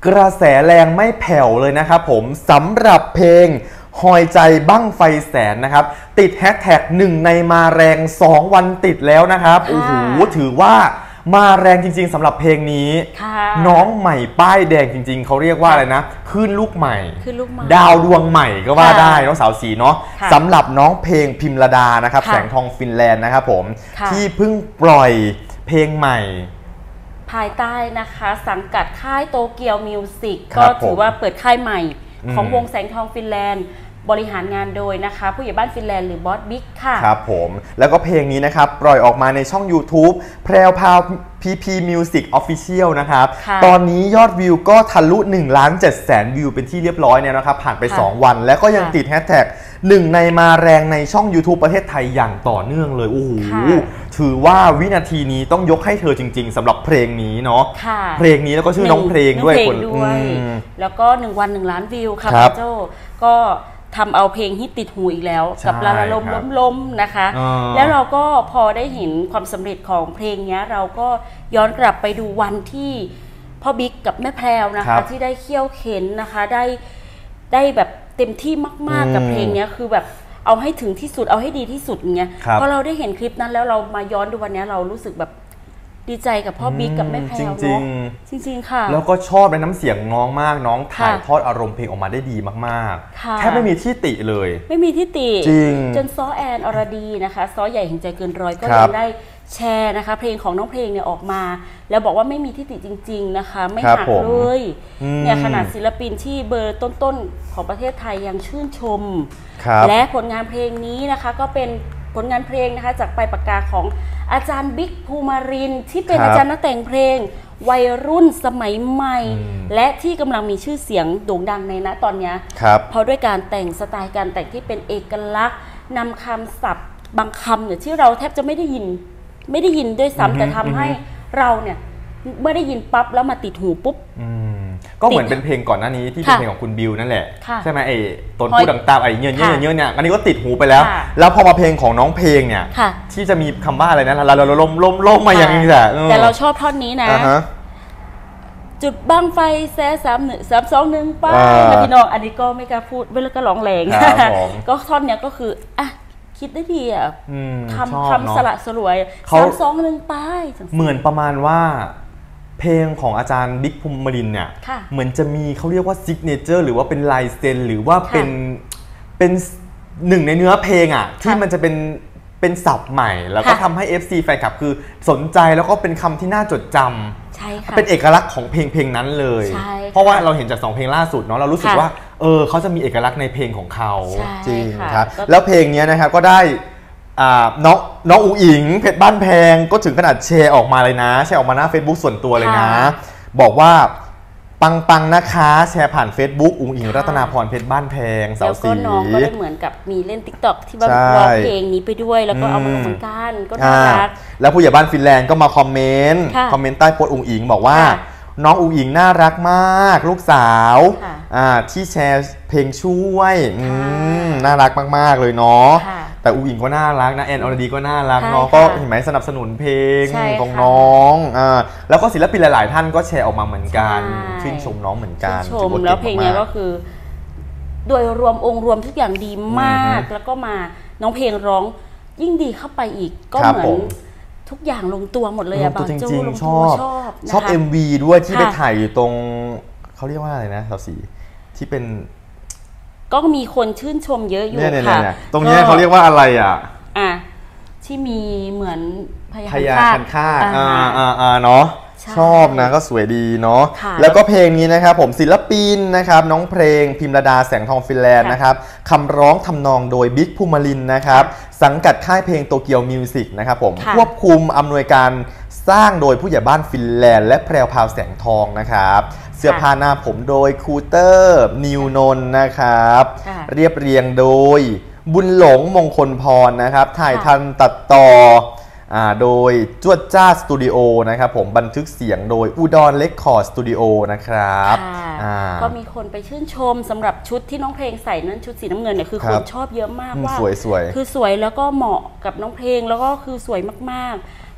กระแสแรงไม่แผ่วเลยนะครับผมสำหรับเพลงหอยใจบั้งไฟแสนนะครับติดแฮชแท็ก1ในมาแรง2วันติดแล้วนะครับโอ้โหถือว่ามาแรงจริงๆสำหรับเพลงนี้น้องใหม่ป้ายแดงจริงๆเขาเรียกว่าอะไรนะขึ้นลูกใหม่ดาวดวงใหม่ก็ว่าได้น้องสาวสีเนาะสำหรับน้องเพลงพิมรดานะครับแสงทองฟินแลนด์นะครับผมที่เพิ่งปล่อยเพลงใหม่ภายใต้นะคะสังกัดค่ายโตเกียวมิวสิกก็ถือว่าเปิดค่ายใหม่ของวงแสงทองฟินแลนด์บริหารงานโดยนะคะผู้ใหญ่บ้านฟินแลนด์หรือบอสบิ๊กค่ะครับผมแล้วก็เพลงนี้นะครับปล่อยออกมาในช่อง YouTube แพรวพาว PP Music Official นะครับตอนนี้ยอดวิวก็ทะลุ1,700,000 วิวเป็นที่เรียบร้อยเนี่ยนะครับผ่านไป2วันแล้วก็ยังติดแฮชแท็ก1ในมาแรงในช่อง YouTube ประเทศไทยอย่างต่อเนื่องเลยโอ้โหถือว่าวินาทีนี้ต้องยกให้เธอจริงๆสำหรับเพลงนี้เนาะเพลงนี้แล้วก็ชื่อน้องเพลงด้วยคนแล้วก็1วัน1ล้านวิวค่ะพี่โจก็ทำเอาเพลงฮิตติดหูอีกแล้วกับลาลาล้มนะคะแล้วเราก็พอได้เห็นความสำเร็จของเพลงนี้เราก็ย้อนกลับไปดูวันที่พ่อบิ๊กกับแม่แพรวนะคะที่ได้เคี่ยวเข็นนะคะได้แบบเต็มที่มากๆกับเพลงนี้คือแบบเอาให้ถึงที่สุดเอาให้ดีที่สุดอย่างเงี้ยพอเราได้เห็นคลิปนั้นแล้วเรามาย้อนดูวันนี้เรารู้สึกแบบดีใจกับพ่อบิ๊กกับแม่แพรวเนาะจริงๆค่ะแล้วก็ชอบในน้ำเสียงน้องมากน้องถ่ายทอดอารมณ์เพลงออกมาได้ดีมากๆแทบไม่มีที่ติเลยไม่มีที่ติจนซ้อแอนอรดีนะคะซ้อใหญ่แห่งใจเกินร้อยก็ยังได้แชร์นะคะเพลงของน้องเพลงเนี่ยออกมาแล้วบอกว่าไม่มีที่ติจริงๆนะคะไม่หักเลยเนี่ยขนาดศิลปินที่เบอร์ต้นๆของประเทศไทยยังชื่นชมและผลงานเพลงนี้นะคะก็เป็นผลงานเพลงนะคะจากปลายปากกาของอาจารย์บิ๊กภูมิรินทร์ที่เป็นอาจารย์นักแต่งเพลงวัยรุ่นสมัยใหม่และที่กำลังมีชื่อเสียงโด่งดังในณตอนนี้เพราะด้วยการแต่งสไตล์การแต่งที่เป็นเอกลักษณ์นำคำศัพท์บางคำเนี่ยที่เราแทบจะไม่ได้ยินด้วยซ้ำแต่ทำให้เราเนี่ยเมื่อได้ยินปั๊บแล้วมาติดหูปุ๊บก็เหมือนเป็นเพลงก่อนหน้านี้ที่เป็นเพลงของคุณบิวนั่นแหละใช่ไหมไอ้ต้นพูดต่างๆไอ้เงี้ยเนี่ยอันนี้ก็ติดหูไปแล้วแล้วพอมาเพลงของน้องเพลงเนี่ยที่จะมีคำว่าอะไรนะเราล้มมาอย่างนี้แต่เราชอบท่อนนี้นะจุดบั้งไฟแซ่3-1-3-2-1ป้าพี่น้องอันนี้ก็ไม่กล้าพูดเวลาก็ร้องแรงก็ท่อนเนี้ยก็คืออ่ะคิดได้ดีอ่ะคำสละสลวย3-2-1ป้ายเหมือนประมาณว่าเพลงของอาจารย์บิ๊กภูมิรินทร์เนี่ยเหมือนจะมีเขาเรียกว่าซิกเนเจอร์หรือว่าเป็นลายเซ็นหรือว่าเป็นหนึ่งในเนื้อเพลงอ่ะที่มันจะเป็นศัพท์ใหม่แล้วก็ทำให้ FC แฟนคลับคือสนใจแล้วก็เป็นคำที่น่าจดจำเป็นเอกลักษณ์ของเพลงนั้นเลยเพราะว่าเราเห็นจาก2เพลงล่าสุดเนาะเรารู้สึกว่าเขาจะมีเอกลักษณ์ในเพลงของเขาจริงครับแล้วเพลงนี้นะครับก็ได้น้องอุ๋งอิงเพชรบ้านแพงก็ถึงขนาดแชร์ออกมาเลยนะแชร์ออกมาหน้า Facebook ส่วนตัวเลยนะบอกว่าปังนะคะแชร์ผ่าน Facebook อุ๋งอิงรัตนาพรเพชรบ้านแพงสาวสีแล้วก็น้องก็ได้เหมือนกับมีเล่น TikTok ที่ว่าร้องเพลงนี้ไปด้วยแล้วก็เอามาลงเหมือนกันก็น่ารักแล้วผู้ใหญ่บ้านฟินแลนด์ก็มาคอมเมนต์ใต้โพสต์อุ๋งอิงบอกว่าน้องอุ๋งอิงน่ารักมากลูกสาวที่แชร์เพลงช่วยน่ารักมากๆเลยเนาะแต่อุ๋งอิงก็น่ารักนะแอนอรดีก็น่ารักเนาะก็เห็นไหมสนับสนุนเพลงของน้องแล้วก็ศิลปินหลายๆท่านก็แชร์ออกมาเหมือนกันชื่นชมน้องเหมือนกันชมแล้วเพลงนี้ก็คือโดยรวมองค์รวมทุกอย่างดีมากแล้วก็มาน้องเพลงร้องยิ่งดีเข้าไปอีกก็เหมือนทุกอย่างลงตัวหมดเลยอะบางโจ้ลงตัวชอบ MV ด้วยที่ไปถ่ายอยู่ตรงเขาเรียกว่าอะไรนะสาวสีที่เป็นก็มีคนชื่นชมเยอะอยู่ค่ะตรงนี้เขาเรียกว่าอะไรอ่ะที่มีเหมือนพญาคันคากเนาะชอบนะก็สวยดีเนาะแล้วก็เพลงนี้นะครับผมศิลปินนะครับน้องเพลงพิมรดาแสงทองฟินแลนด์นะครับคำร้องทำนองโดยบิ๊กภูมิรินทร์นะครับสังกัดค่ายเพลงโตเกียวมิวสิกนะครับผมควบคุมอำนวยการสร้างโดยผู้ใหญ่บ้านฟินแลนด์และแพรวพาวแสงทองนะครับเสื้อผ้าหน้าผมโดยคูเตอร์นิวนนท์นะครับเรียบเรียงโดยบุญหลงมงคลพรนะครับถ่ายทันตัดต่อโดยจวดจ้าสตูดิโอนะครับผมบันทึกเสียงโดยอุดรเรคคอร์ดสตูดิโอนะครับก็มีคนไปชื่นชมสำหรับชุดที่น้องเพลงใส่นั้นชุดสีน้ำเงินเนี่ยคือคนชอบเยอะมากว่าสวยคือสวยแล้วก็เหมาะกับน้องเพลงแล้วก็คือสวยมากๆ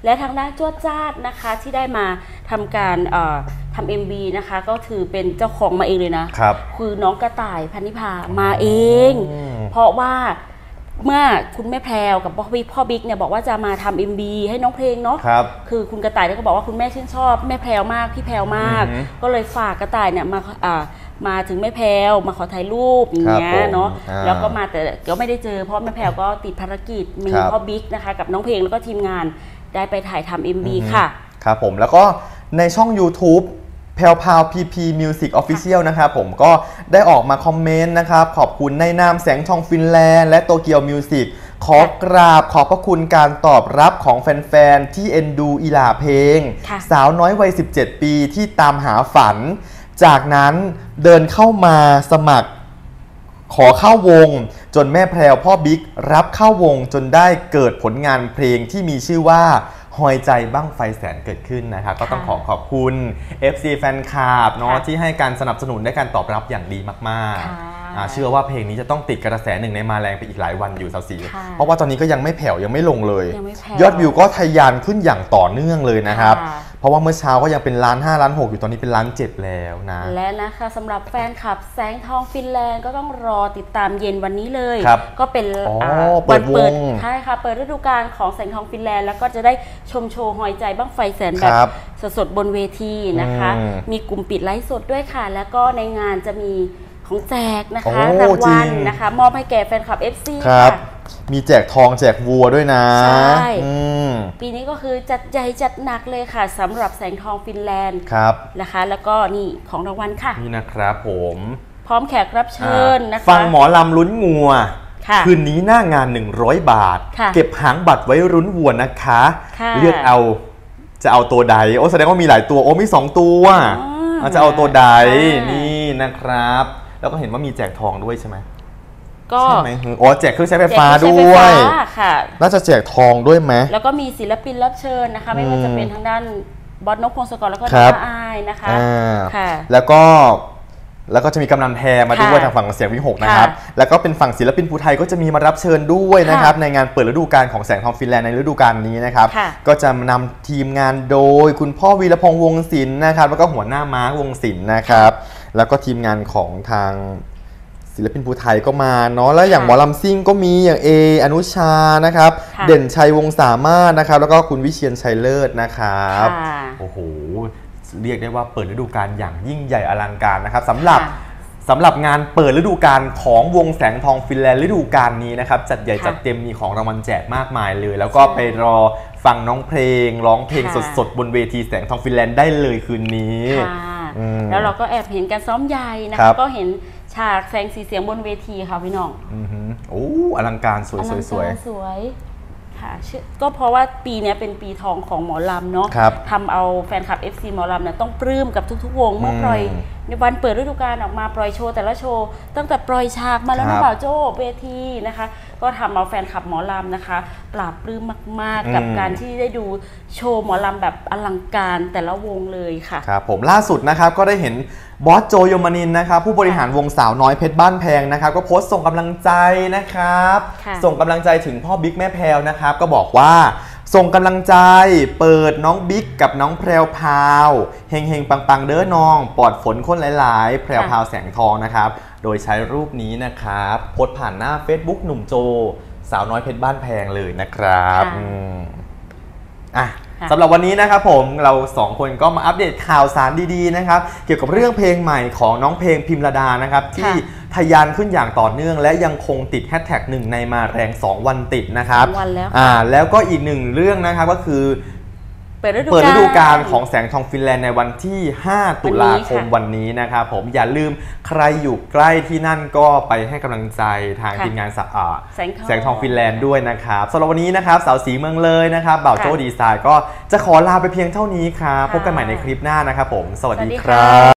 และทางด้านจวดจ้าดนะคะที่ได้มาทำการทำ MV นะคะก็ถือเป็นเจ้าของมาเองเลยนะครับคือน้องกระต่ายพันนิพามาเองเพราะว่าเมื่อคุณแม่แพรวกับพ่อบิ๊กเนี่ยบอกว่าจะมาทำ MV ให้น้องเพลงเนาะคือคุณกระต่ายก็บอกว่าคุณแม่ชื่นชอบแม่แพรวมากพี่แพรวมากก็เลยฝากกระต่ายเนี่ยมาถึงแม่แพรวมาขอถ่ายรูปอย่างเงี้ยเนาะแล้วก็มาแต่ก็ไม่ได้เจอเพราะแม่แพรวก็ติดภารกิจมีพ่อบิ๊กนะคะกับน้องเพลงแล้วก็ทีมงานได้ไปถ่ายทำ MV ค่ะครับผมแล้วก็ในช่อง YouTubeแพรวพาว PP Music Official นะครับผมก็ได้ออกมาคอมเมนต์นะครับขอบคุณในนามแสงทองฟินแลนด์และโตเกียวมิวสิกขอกราบขอบพระคุณการตอบรับของแฟนๆที่เอ็นดูอีหล่าเพลงสาวน้อยวัย17 ปีที่ตามหาฝันจากนั้นเดินเข้ามาสมัครขอเข้าวงจนแม่แพรวพ่อบิ๊กรับเข้าวงจนได้เกิดผลงานเพลงที่มีชื่อว่าหอยใจบั้งไฟแสนเกิดขึ้นนะครับก็ต้องขอบคุณ FC แฟนคลับเนาะที่ให้การสนับสนุนและการตอบรับอย่างดีมากๆเชื่อว่าเพลงนี้จะต้องติดกระแสหนึ่งในมาแรงไปอีกหลายวันอยู่สาวสีเพราะว่าตอนนี้ก็ยังไม่แผ่วยังไม่ลงเลยยอดวิวก็ทะยานขึ้นอย่างต่อเนื่องเลยนะครับเพราะว่าเมื่อเช้าก็ยังเป็น1.5 ล้าน 6อยู่ตอนนี้เป็น1.7 ล้านแล้วนะและนะคะสำหรับแฟนคลับแสงทองฟินแลนด์ก็ต้องรอติดตามเย็นวันนี้เลยก็เป็นวันเปิดใช่ค่ะเปิดฤดูกาลของแสงทองฟินแลนด์แล้วก็จะได้ชมโชว์หอยใจบั้งไฟแสนแบบสดๆบนเวทีนะคะมีกลุ่มปิดไลฟ์สดด้วยค่ะแล้วก็ในงานจะมีของแจกนะคะรางวัลนะคะมอบให้แก่แฟนคลับ FC ค่ะมีแจกทองแจกวัวด้วยนะใช่ปีนี้ก็คือจัดใหญ่จัดหนักเลยค่ะสำหรับแสงทองฟินแลนด์นะคะแล้วก็นี่ของรางวัลค่ะนี่นะครับผมพร้อมแขกรับเชิญนะคะฟังหมอลำลุ้นงัวคืนนี้หน้างาน100 บาทเก็บหางบัตรไว้ลุ้นวัวนะคะเลือกเอาจะเอาตัวใดโอ้แสดงว่ามีหลายตัวโอ้มี2 ตัวจะเอาตัวใดนี่นะครับแล้วก็เห็นว่ามีแจกทองด้วยใช่ไหมใช่ไหมอ๋อแจกเครื่องใช้ไฟฟ้าด้วยน่าจะแจกทองด้วยไหมแล้วก็มีศิลปินรับเชิญนะคะไม่ว่าจะเป็นทางด้านบอสนกพงศกรแล้วก็น้าอายนะคะค่ะแล้วก็จะมีกำนันแพรมาด้วยทางฝั่งเสียงวิหกนะครับแล้วก็เป็นฝั่งศิลปินภูไทยก็จะมีมารับเชิญด้วยนะครับในงานเปิดฤดูกาลของแสงทองฟินแลนด์ในฤดูกาลนี้นะครับก็จะนำทีมงานโดยคุณพ่อวีรพงษ์วงศิลป์นะครับแล้วก็หัวหน้าม้าวงศิลป์นะครับแล้วก็ทีมงานของทางศิลปินภูไทยก็มาเนาะแล้วอย่างหมอลำซิ่งก็มีอย่างอนุชานะครับเด่นชัยวงสามารถนะครับแล้วก็คุณวิเชียรชัยเลิศนะครับโอ้โหเรียกได้ว่าเปิดฤดูกาลอย่างยิ่งใหญ่อลังการนะครับสำหรับงานเปิดฤดูกาลของวงแสงทองฟินแลนด์ฤดูกาลนี้นะครับจัดใหญ่จัดเต็มมีของรางวัลแจกมากมายเลยแล้วก็ไปรอฟังน้องเพลงร้องเพลงสดๆบนเวทีแสงทองฟินแลนด์ได้เลยคืนนี้แล้วเราก็แอบเห็นการซ้อมใหญ่นะคะก็เห็นฉากแสงสีเสียงบนเวทีค่ะพี่น้องโอ้อลังการสวยค่ะก็เพราะว่าปีนี้เป็นปีทองของหมอลำเนาะทำเอาแฟนคลับ FC หมอลำเนี่ยต้องปลื้มกับทุกๆวงเมื่อปล่อยในวันเปิดฤดูกาลออกมาปล่อยโชว์แต่ละโชว์ตั้งแต่ปล่อยฉากมาแล้วนะบ่าวโจ้เวทีนะคะก็ทำเอาแฟนคลับหมอลำนะคะปราบปลื้มมากๆกับการที่ได้ดูโชว์หมอลำแบบอลังการแต่ละวงเลยค่ะครับผมล่าสุดนะครับก็ได้เห็นบอสโจยมนินทร์นะครับผู้บริหารวงสาวน้อยเพชรบ้านแพงนะครับก็โพสต์ส่งกำลังใจนะครับส่งกำลังใจถึงพ่อบิ๊กแม่แพรวนะครับก็บอกว่าส่งกำลังใจเปิดน้องบิ๊กกับน้องแพรวพาวเฮงปังเด้อน้องปลอดฝนคนหลายๆแพรวพาวแสงทองนะครับโดยใช้รูปนี้นะครับโพสต์ผ่านหน้า Facebook หนุ่มโจสาวน้อยเพชรบ้านแพงเลยนะครับสำหรับวันนี้นะครับผมเรา2 คนก็มาอัปเดตข่าวสารดีๆนะครับเกี่ยวกับเรื่องเพลงใหม่ของน้องเพลงพิมรดานะครับที่ทะยานขึ้นอย่างต่อเนื่องและยังคงติดแฮชแท็ก1ในมาแรง2 วันติดนะครับแล้วก็อีก1เรื่องนะครับก็คือเปิดฤดูกาลของแสงทองฟินแลนด์ในวันที่5 ตุลาคมวันนี้นะครับผมอย่าลืมใครอยู่ใกล้ที่นั่นก็ไปให้กำลังใจทางทีมงานแสงทองฟินแลนด์ด้วยนะครับสำหรับวันนี้นะครับสาวสีเมืองเลยนะครับบ่าวโจ้ดีไซน์ก็จะขอลาไปเพียงเท่านี้ครับพบกันใหม่ในคลิปหน้านะครับผมสวัสดีครับ